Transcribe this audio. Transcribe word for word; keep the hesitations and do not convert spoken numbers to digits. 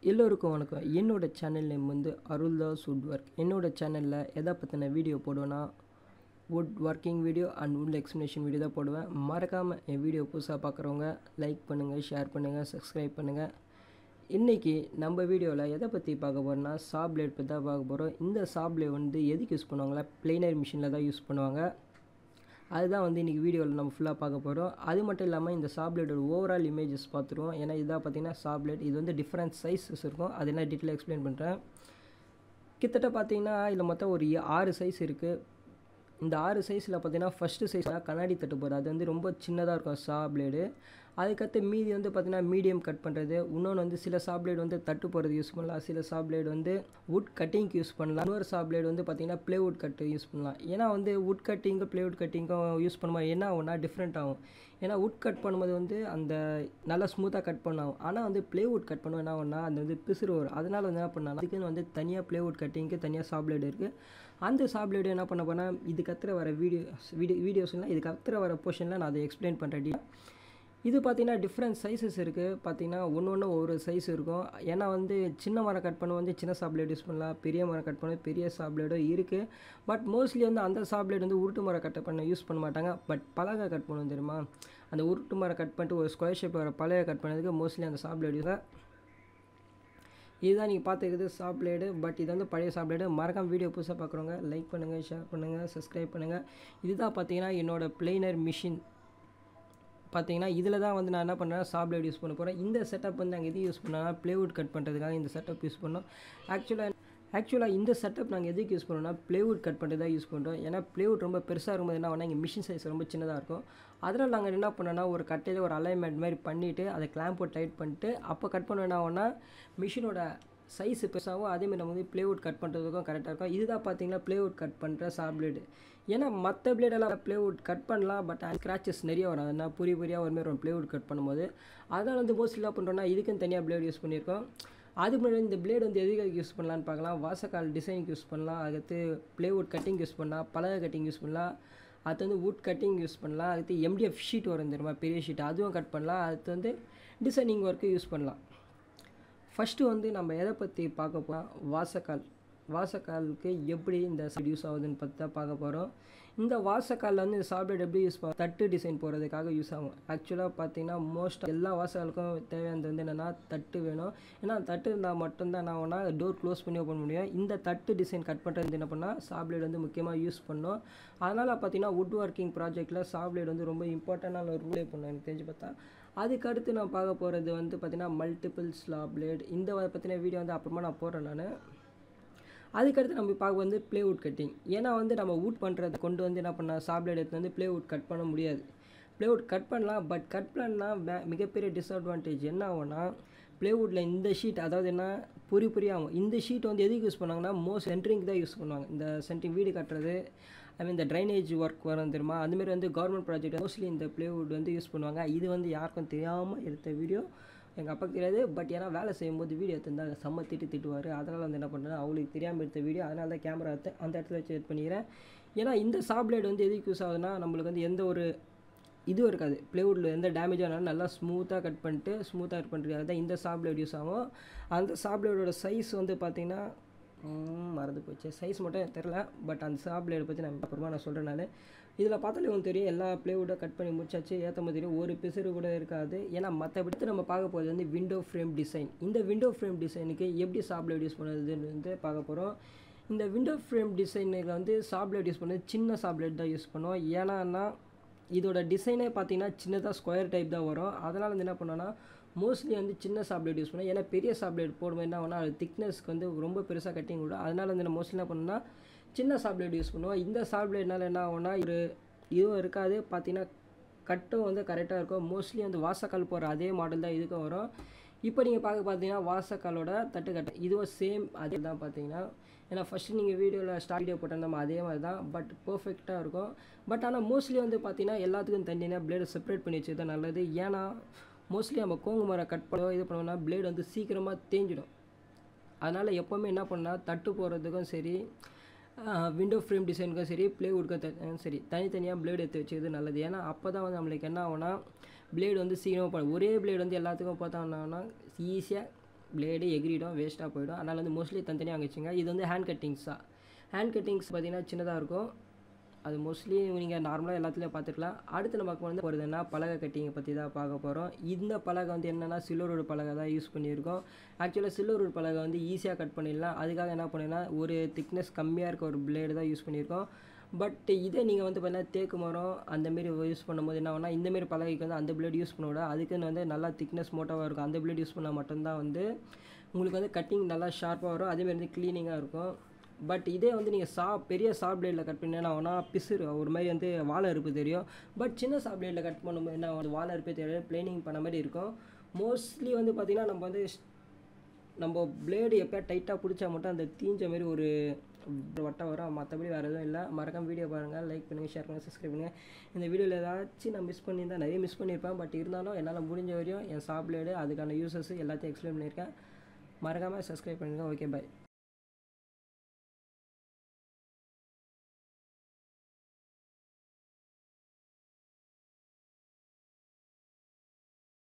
எல்லோருக்கும் வணக்கம். என்னோட சேனல் நேம் வந்து அருள்தாஸ் வுட் ஒர்க். என்னோட சேனலில் எதை பற்றின வீடியோ போடுவேன்னா wood working video and wood explanation video தான் போடுவேன். மறக்காமல் என் வீடியோ புதுசாக பார்க்குறவங்க லைக் பண்ணுங்கள், ஷேர் பண்ணுங்கள், சப்ஸ்கிரைப் பண்ணுங்கள். இன்றைக்கி நம்ம வீடியோவில் எதை பற்றி பார்க்க போகிறோன்னா சா பிளேட் பற்றி தான் பார்க்க போகிறோம். இந்த சா பிளேட் வந்து எதுக்கு யூஸ் பண்ணுவாங்களா, பிளேனர் மிஷினில் தான் யூஸ் பண்ணுவாங்க. அதுதான் வந்து இன்றைக்கி வீடியோவில் நம்ம ஃபுல்லாக பார்க்க போகிறோம். அது மட்டும் இல்லாமல் இந்த சா பிளேடோட ஓவரால் இமேஜஸ் பார்த்துருவோம். ஏன்னா இதாக பார்த்தீங்கன்னா சா பிளேட் இது வந்து டிஃப்ரெண்ட் சைஸஸ் இருக்கும். அதெல்லாம் டீட்டெயிலாக எக்ஸ்பிளைன் பண்ணுறேன். கிட்டத்தட்ட பார்த்தீங்கன்னா இதில் மொத்தம் ஒரு ஆறு சைஸ் இருக்குது. இந்த ஆறு சைஸில் பார்த்தீங்கன்னா ஃபஸ்ட்டு சைஸ் கண்ணாடி தட்டு போகிறது, அது வந்து ரொம்ப சின்னதாக இருக்கும் சா பிளேடு. அதுக்கடுத்து மீதி வந்து பார்த்திங்கன்னா மீடியம் கட் பண்ணுறது. இன்னொன்று வந்து சில சா பிளேடு வந்து தட்டு போகிறது யூஸ் பண்ணலாம், சில சா பிளேடு வந்து வுட் கட்டிங்க்கு யூஸ் பண்ணலாம். இன்னொரு சா பிளேடு வந்து பார்த்திங்கன்னா ப்ளேவுட் கட்டு யூஸ் பண்ணலாம். ஏன்னா வந்து வுட் கட்டிங்கும் ப்ளேவுட் கட்டிங்கும் யூஸ் பண்ணும்போது என்ன ஆகும்னா டிஃப்ரெண்ட் ஆகும். ஏன்னா வுட் கட் பண்ணும்போது வந்து அந்த நல்லா ஸ்மூத்தாக கட் பண்ணாகும். ஆனால் வந்து ப்ளேவுட் கட் பண்ணுவோம் என்ன ஆகும்னா அந்த வந்து பிசுறு வரும். அதனால் வந்து என்ன பண்ணால் அதுக்குன்னு வந்து தனியாக ப்ளேவுட் கட்டிங்க்கு தனியாக சா பிளேடு இருக்குது. அந்த சா பிளேடு என்ன பண்ண போனால் இது கத்துற வர வீடியோஸ் வீடியோ வீடியோஸ்லாம் இது கத்துற வர போர்ஷனில் நான் அதை எக்ஸ்பிளைன் பண்ணுறேன். இது பார்த்திங்கன்னா டிஃப்ரெண்ட் சைஸஸ் இருக்குது. பார்த்திங்கன்னா ஒன்று ஒன்று ஒவ்வொரு சைஸ் இருக்கும். ஏன்னா வந்து சின்ன மரம் கட் பண்ண வந்து சின்ன சா பிளேட் யூஸ் பண்ணலாம், பெரிய மரம் கட் பண்ண பெரிய சா பிளேடும் இருக்குது. பட் மோஸ்ட்லி வந்து அந்த சா பிளேட் வந்து உருட்டு மரம் கட் பண்ண யூஸ் பண்ண மாட்டாங்க. பட் பலகை கட் பண்ணுவோம் தெரியுமா, அந்த உருட்டு மரம் கட் பண்ணிட்டு ஒரு ஸ்கொயர் ஷேப் வர பலகை கட் பண்ணதுக்கு மோஸ்ட்லி அந்த சா பிளேடு தான். இதுதான் நீங்கள் பார்த்துக்கிறது சா பிளேடு. பட் இது வந்து பழைய சா பிளேடு. மறக்காம வீடியோ புதுசாக பார்க்குறவங்க லைக் பண்ணுங்கள், ஷேர் பண்ணுங்கள், சப்ஸ்கிரைப் பண்ணுங்கள். இதுதான் பார்த்தீங்கன்னா என்னோடய பிளேனர் மிஷின். பார்த்தீங்கன்னா இதில் தான் வந்து நான் என்ன பண்ணுறேன், சா பிளேட் யூஸ் பண்ண போகிறேன். இந்த செட்டப் வந்து நாங்கள் எது யூஸ் பண்ணோன்னா ப்ளேவுட் கட் பண்ணுறதுக்காக இந்த செட்டப் யூஸ் பண்ணோம். ஆக்சுவலாக ஆக்சுவலாக இந்த செட்டப் நாங்கள் எதுக்கு யூஸ் பண்ணோம்னா ப்ளேவுட் கட் பண்ணுறது தான் யூஸ் பண்ணுறோம். ஏன்னா ப்ளேவுட் ரொம்ப பெருசாக இருக்கும்போது என்ன ஆகும்னா இங்கே மிஷின் சைஸ் ரொம்ப சின்னதாக இருக்கும். அதனால் நாங்கள் என்ன பண்ணோன்னா ஒரு கட்டையில் ஒரு அலைன்மெண்ட் மாதிரி பண்ணிவிட்டு அதை கிளாம்ப் போட்டு டைட் பண்ணிட்டு அப்போ கட் பண்ண என்ன ஆகும்னா மிஷினோட சைஸ் பெருசாகவும் அதேமாதிரி நம்ம வந்து ப்ளேவுட் கட் பண்ணுறதுக்கும் கரெக்டாக இருக்கும். இதுதான் பார்த்தீங்கன்னா ப்ளேவுட் கட் பண்ணுற சா பிளேடு. ஏன்னா மற்ற பிளேடெல்லாம் ப்ளேவுட் கட் பண்ணலாம், பட் ஸ்க்ராச்சஸ் நிறைய வரும். அதனால் புரிய புரியாக ஒரு மாதிரி ஒரு ப்ளேவுட் கட் பண்ணும்போது அதனால் வந்து மோஸ்ட்லி என்ன பண்ணுறோன்னா இதுக்குன்னு தனியாக பிளேடு யூஸ் பண்ணியிருக்கோம். அது முன்னாடி இந்த பிளேடு வந்து எதுக்கு யூஸ் பண்ணலான்னு பார்க்கலாம். வாசக்கால் டிசைனுக்கு யூஸ் பண்ணலாம், அடுத்து ப்ளேவுட் கட்டிங் யூஸ் பண்ணலாம், பலகை கட்டிங் யூஸ் பண்ணலாம், அடுத்து வந்து வுட் கட்டிங் யூஸ் பண்ணலாம், அடுத்து எம்டிஎஃப் ஷீட் வரும் தெரியுமா பெரிய ஷீட், அதுவும் கட் பண்ணலாம். அடுத்து வந்து டிசைனிங் ஒர்க்கு யூஸ் பண்ணலாம். ஃபஸ்ட்டு வந்து நம்ம எதை பற்றி பார்க்க போகிறோம், வாசக்கால். வாசக்காலுக்கு எப்படி இந்த யூஸ் ஆகுதுன்னு பற்றி தான் பார்க்க போகிறோம். இந்த வாசக்காலில் வந்து இந்த சாப்ட்வேர் எப்படி யூஸ் பண்ண தட்டு டிசைன் போகிறதுக்காக யூஸ் ஆகும். ஆக்சுவலாக பார்த்தீங்கன்னா மோஸ்ட் எல்லா வாசக்காலுக்கும் தேவையானது வந்து என்னென்னா தட்டு வேணும். ஏன்னா தட்டு இருந்தால் மட்டும்தான் என்ன ஆகும்னா டோர் க்ளோஸ் பண்ணி ஓப்பன் முடியும். இந்த தட்டு டிசைன் கட் பண்ணுறது என்ன பண்ணால் சாப்ட்வேர் வந்து முக்கியமாக யூஸ் பண்ணோம். அதனால் பார்த்தீங்கன்னா வுட் ஒர்க்கிங் ப்ராஜெக்டில் சாப்ட்வேர் வந்து ரொம்ப இம்பார்ட்டண்டான ஒரு ரூலே பண்ணோம் எனக்கு தெரிஞ்சு பார்த்தா. அதுக்கடுத்து நான் பார்க்க போகிறது வந்து பார்த்திங்கன்னா மல்டிபிள் ஸ்லா பிளேட். இந்த பற்றின வீடியோ வந்து அப்புறமா நான் போடுறேன் நான். அதுக்கடுத்து நம்ம பார்க்க வந்து ப்ளேவுட் கட்டிங். ஏன்னா வந்து நம்ம வுட் பண்ணுறதை கொண்டு வந்து என்ன பண்ணால் சா பிளேட் எடுத்து வந்து ப்ளேவுட் கட் பண்ண முடியாது. ப்ளேவுட் கட் பண்ணலாம், பட் கட் பண்ணால் மிகப்பெரிய டிஸ்அட்வான்டேஜ் என்ன ஆகும்னா ப்ளேவுட்டில் இந்த ஷீட் அதாவது என்ன பொறி பொறியாகும். இந்த ஷீட் வந்து எதுக்கு யூஸ் பண்ணுவாங்கன்னா மோஸ்ட் சென்ட்ரிங் தான் யூஸ் பண்ணுவாங்க. இந்த சென்ட்ரிங் வீடு கட்டுறது, ஐ மீன் இந்த ட்ரைனேஜ் ஒர்க் வரும் தெரியுமா, அதுமாரி வந்து கவர்மெண்ட் ப்ராஜெக்ட் மோஸ்ட்லி இந்த ப்ளேவுட் வந்து யூஸ் பண்ணுவாங்க. இது வந்து யாருக்கும் தெரியாமல் எடுத்த வீடியோ, எங்கள் அப்பாவுக்கு தெரியாது. பட் ஏன்னா வேலை செய்யும்போது வீடியோ எடுத்திருந்தாங்க, செம்ம திட்டு திட்டுவார். அதனால் வந்து என்ன பண்ணுறேன், அவங்களுக்கு தெரியாமல் எடுத்த வீடியோ, அதனால தான் கேமரா எடுத்து அந்த இடத்துல வச்சு எட் பண்ணிக்கிறேன். ஏன்னா இந்த சா பிளேட் வந்து எதுக்கு யூஸ் ஆகுதுன்னா நம்மளுக்கு வந்து எந்த ஒரு இதுவும் இருக்காது, ப்ளேவுட்டில் எந்த டேமேஜ் ஆனாலும் நல்லா ஸ்மூத்தாக கட் பண்ணிட்டு ஸ்மூத்தாக கட் பண்ணுறதுக்காக தான் இந்த சா பிளேட் யூஸ் ஆகும். அந்த சா பிளேடோட சைஸ் வந்து பார்த்திங்கன்னா மறந்து போச்சு, சைஸ் மட்டும் தெரில. பட் அந்த சா பிளேடை பற்றி நான் அப்புறமா நான் சொல்கிறேன். நான் இதில் பார்த்தாலே உங்களுக்கு தெரியும் எல்லா ப்ளேவுட்டை கட் பண்ணி முடிச்சாச்சு, ஏற்ற மாதிரி தெரியும், ஒரு பிசுறு கூட இருக்காது. ஏன்னா மற்றபடி நம்ம பார்க்க போகிறது வந்து விண்டோ ஃப்ரேம் டிசைன். இந்த விண்டோ ஃப்ரேம் டிசைனுக்கு எப்படி சா பிளேட் யூஸ் பண்ணுறதுன்னு வந்து பார்க்க போகிறோம். இந்த விண்டோ ஃப்ரேம் டிசைனுக்கு வந்து சா பிளேட் யூஸ் பண்ணுறது சின்ன சா பிளேட் தான் யூஸ் பண்ணுவோம். ஏன்னா இதோட டிசைனே பார்த்தீங்கன்னா சின்னதாக ஸ்கொயர் டைப் தான் வரும். அதனால் வந்து என்ன பண்ணோன்னா மோஸ்ட்லி வந்து சின்ன சா பிளேட் யூஸ் பண்ணுவோம். ஏன்னா பெரிய சா பிளேட் போடும்போது என்ன ஆகும்னா அது திக்னஸ்க்கு வந்து ரொம்ப பெருசாக கட்டிங் விடும். அதனால் வந்து நம்ம மோஸ்ட்லி என்ன பண்ணோன்னா சின்ன சா பிளேட் யூஸ் பண்ணுவோம். இந்த சா பிளேட்னால என்ன ஆகும்னா ஒரு இதுவும் இருக்காது, பார்த்தீங்கன்னா கட்டும் வந்து கரெக்டாக இருக்கும். மோஸ்ட்லி வந்து வாசக்கால் போகிற அதே மாடல் தான் இதுக்கும் வரும். இப்போ நீங்கள் பார்க்க பார்த்தீங்கன்னா வாசக்காலோட தட்டு கட்டை இதுவும் சேம் அதே தான் பார்த்தீங்கன்னா. ஏன்னா ஃபஸ்ட்டு நீங்கள் வீடியோவில் ஸ்டார்ட் வீடியோ போட்டிருந்தோம் அதே மாதிரி தான், பட் பர்ஃபெக்டாக இருக்கும். பட் ஆனால் மோஸ்ட்லி வந்து பார்த்தீங்கன்னா எல்லாத்துக்கும் தனியாக பிளேடை செப்பரேட் பண்ணி வச்சு தான் நல்லது. ஏன்னா மோஸ்ட்லி நம்ம கோங்கு மரம் கட் பண்ணோம் இது பண்ணோம்னா பிளேடு வந்து சீக்கிரமாக தேஞ்சிடும். அதனால் எப்போவுமே என்ன பண்ணால் தட்டு போடுறதுக்கும் சரி, விண்டோ ஃப்ரேம் டிசைனுக்கும் சரி, ப்ளேவுட்க்கும் சரி தனித்தனியாக பிளேடு எடுத்து வச்சுக்கிறது நல்லது. ஏன்னா அப்போ தான் வந்து நம்மளுக்கு என்ன ஆகும்னா பிளேடு வந்து சீக்கிரமாக போடும். ஒரே பிளேடு வந்து எல்லாத்துக்கும் பார்த்தோம்னா ஈஸியாக பிளேடு எகிரிடும், வேஸ்ட்டாக போயிடும். அதனால் வந்து மோஸ்ட்லி தனித்தனியாக வாங்கி வச்சுங்க. இது வந்து ஹேண்ட் கட்டிங்ஸ் தான். ஹேண்ட் கட்டிங்ஸ் பார்த்திங்கன்னா சின்னதாக இருக்கும். அது மோஸ்ட்லி நீங்கள் நார்மலாக எல்லாத்துலேயும் பார்த்துக்கலாம். அடுத்து நம்ம வந்து போகிறதுனா பலகை கட்டிங்கை பற்றி தான் பார்க்க போகிறோம். இந்த பலகை வந்து என்னென்னா சில்வர் வுட் பலகை தான் யூஸ் பண்ணியிருக்கோம். ஆக்சுவலாக சில்வர் வுட் பலகை வந்து ஈஸியாக கட் பண்ணிடலாம். அதுக்காக என்ன பண்ணினா ஒரு திக்னஸ் கம்மியாக இருக்க ஒரு பிளேடு தான் யூஸ் பண்ணியிருக்கோம். பட் இதே நீங்கள் வந்து பார்த்தீங்கன்னா தேக்கு மரம் அந்தமாரி யூஸ் பண்ணும்போது என்ன ஆகுனா இந்தமாரி பலகைக்கு வந்து அந்த பிளேடு யூஸ் பண்ண விட அதுக்குன்னு வந்து நல்லா திக்னஸ் மோட்டாவாக இருக்கும். அந்த பிளேடு யூஸ் பண்ணால் மட்டும்தான் வந்து உங்களுக்கு வந்து கட்டிங் நல்லா ஷார்ப்பாக வரும். அதேமாதிரி வந்து க்ளீனிங்காக இருக்கும். பட் இதே வந்து நீங்கள் சா பெரிய சா பிளேடில் கட் பண்ணி என்ன ஆகுனா பிசுறு ஒரு மாதிரி வந்து வாழை அறுப்பு தெரியும். பட் சின்ன சா பிளேடில் கட் பண்ணும்போது என்ன ஆகும், வாழை அறுப்பே தெரியாது, ப்ளைனிங் பண்ண மாதிரி இருக்கும். மோஸ்ட்லி வந்து பார்த்திங்கன்னா நம்ம வந்து நம்ம பிளேடு எப்போ டைட்டாக பிடிச்சா மட்டும் அந்த தீஞ்ச மாதிரி ஒரு வட்டம் வரும். மற்றபடி வேறு எதுவும் இல்லை. மறக்காம வீடியோ பாருங்கள், லைக் பண்ணுங்கள், ஷேர் பண்ணுங்கள், சப்ஸ்கிரைப் பண்ணுங்கள். இந்த வீடியோவில் ஏதாச்சும் நான் மிஸ் பண்ணியிருந்தேன், நிறைய மிஸ் பண்ணியிருப்பேன். பட் இருந்தாலும் என்னால் முடிஞ்ச வரையும் என் சா பிளேடு அதுக்கான யூசஸ் எல்லாத்தையும் எக்ஸ்பிளைன் பண்ணியிருக்கேன். மறக்காமல் சப்ஸ்கிரைப் பண்ணுங்கள். ஓகே, பாய்.